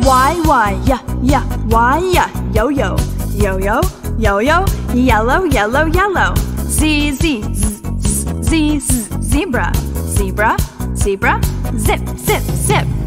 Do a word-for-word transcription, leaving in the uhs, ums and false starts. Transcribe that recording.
Y, Y, yeah, yeah, Y, yeah, yo-yo, yo-yo, yo-yo, yellow, yellow, yellow. Z, Z, Z, Z, Z, zebra, zebra, zebra, zip, zip, zip.